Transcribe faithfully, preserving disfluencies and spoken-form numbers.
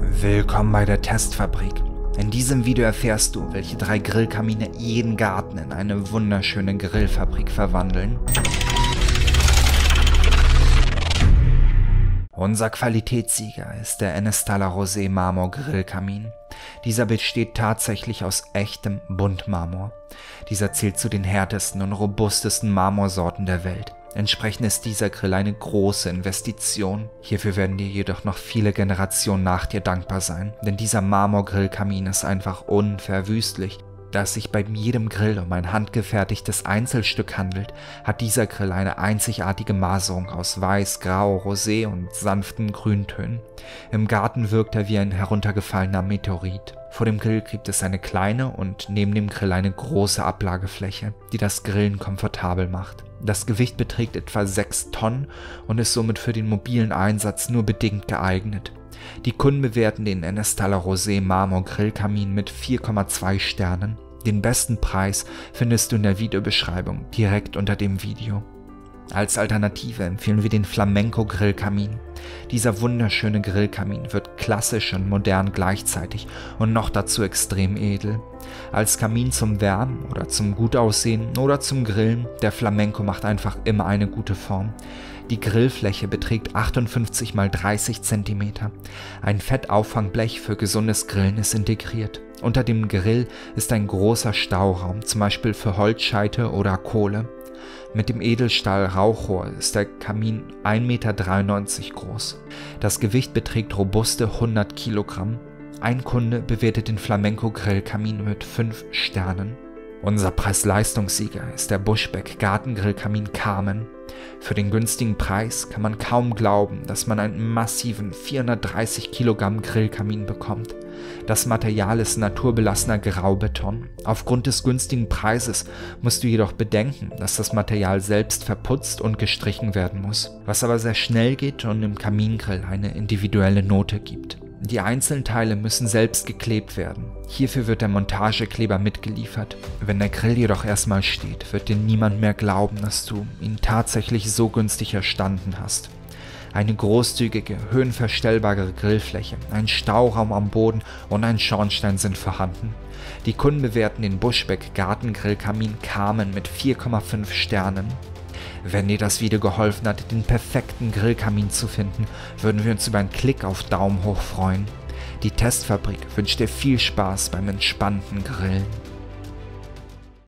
Willkommen bei der Testfabrik. In diesem Video erfährst du, welche drei Grillkamine jeden Garten in eine wunderschöne Grillfabrik verwandeln. Unser Qualitätssieger ist der Enestalla Rosé Marmor Grillkamin. Dieser besteht tatsächlich aus echtem Buntmarmor. Dieser zählt zu den härtesten und robustesten Marmorsorten der Welt. Entsprechend ist dieser Grill eine große Investition. Hierfür werden dir jedoch noch viele Generationen nach dir dankbar sein, denn dieser Marmor-Grillkamin ist einfach unverwüstlich. Da es sich bei jedem Grill um ein handgefertigtes Einzelstück handelt, hat dieser Grill eine einzigartige Maserung aus Weiß, Grau, Rosé und sanften Grüntönen. Im Garten wirkt er wie ein heruntergefallener Meteorit. Vor dem Grill gibt es eine kleine und neben dem Grill eine große Ablagefläche, die das Grillen komfortabel macht. Das Gewicht beträgt etwa sechs Tonnen und ist somit für den mobilen Einsatz nur bedingt geeignet. Die Kunden bewerten den Enestalla Rosé Marmor Grillkamin mit vier Komma zwei Sternen. Den besten Preis findest du in der Videobeschreibung direkt unter dem Video. Als Alternative empfehlen wir den Flamenco Grillkamin. Dieser wunderschöne Grillkamin wird klassisch und modern gleichzeitig und noch dazu extrem edel. Als Kamin zum Wärmen oder zum Gutaussehen oder zum Grillen, der Flamenco macht einfach immer eine gute Form. Die Grillfläche beträgt achtundfünfzig mal dreißig Zentimeter. Ein Fettauffangbblech für gesundes Grillen ist integriert. Unter dem Grill ist ein großer Stauraum, zum Beispiel für Holzscheite oder Kohle. Mit dem Edelstahl-Rauchrohr ist der Kamin ein Meter dreiundneunzig groß. Das Gewicht beträgt robuste hundert Kilogramm. Ein Kunde bewertet den Flamenco Grillkamin mit fünf Sternen. Unser Preis-Leistungssieger ist der Buschbeck Gartengrillkamin Carmen. Für den günstigen Preis kann man kaum glauben, dass man einen massiven vierhundertdreißig Kilogramm Grillkamin bekommt. Das Material ist naturbelassener Graubeton. Aufgrund des günstigen Preises musst du jedoch bedenken, dass das Material selbst verputzt und gestrichen werden muss, was aber sehr schnell geht und im Kamingrill eine individuelle Note gibt. Die einzelnen Teile müssen selbst geklebt werden. Hierfür wird der Montagekleber mitgeliefert. Wenn der Grill jedoch erstmal steht, wird dir niemand mehr glauben, dass du ihn tatsächlich so günstig erstanden hast. Eine großzügige, höhenverstellbare Grillfläche, ein Stauraum am Boden und ein Schornstein sind vorhanden. Die Kunden bewerten den Buschbeck Gartengrillkamin Carmen mit vier Komma fünf Sternen. Wenn dir das Video geholfen hat, den perfekten Grillkamin zu finden, würden wir uns über einen Klick auf Daumen hoch freuen. Die Testfabrik wünscht dir viel Spaß beim entspannten Grillen.